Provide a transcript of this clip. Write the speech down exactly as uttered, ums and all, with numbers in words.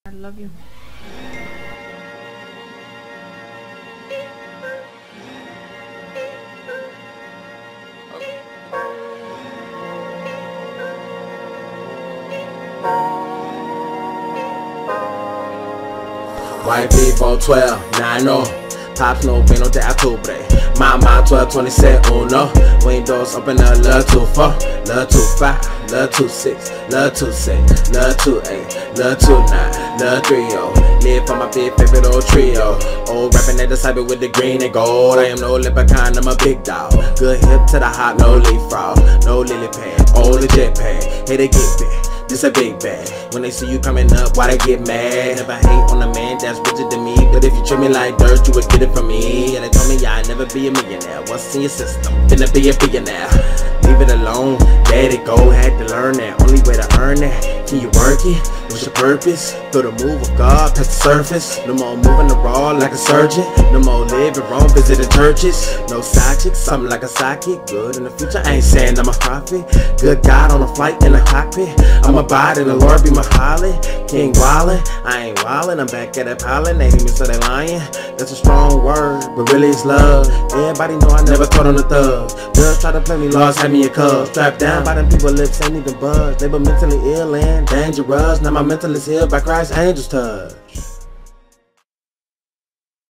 I love you. White people twelve, now I know. Pops no pain, no de octubre. Mama twelve, twenty-seven, uno. Windows open a little two four, little two five, little two six, little two six, little two eight, little two nine, little three oh. Live for my big favorite old trio. Old rapping at the cyber with the green and gold. I am no leprechaun, I'm a big dog. Good hip to the hot, no leapfrog, no lily pad, old jet pad. Hey, they get big. This a big bag. When they see you coming up, why they get mad? Never hate on a man that's rigid to me, but if you treat me like dirt, you would get it from me. And they told me I'd never be a millionaire. What's in your system? Finna be a billionaire. Leave it alone, let it go. Had to learn that. Only way to earn that. Can you work it? What's your purpose? Feel the move of God past the surface. No more moving the raw like a surgeon. No more living wrong, visiting churches. No side chick, something like a sidekick. Good in the future, I ain't saying I'm a prophet. Good God on a flight in the cockpit. I'm abide and the Lord be my holly. King wildin', I ain't wildin'. I'm back at that pilot. They hate me so they lying. That's a strong word, but really it's love. Everybody know I never caught on the thugs. Girls try to play me lost, had me a cub. Strapped down by them people lips, ain't even buzz. They were mentally ill and dangerous. Now my mental is healed by Christ's angel's touch.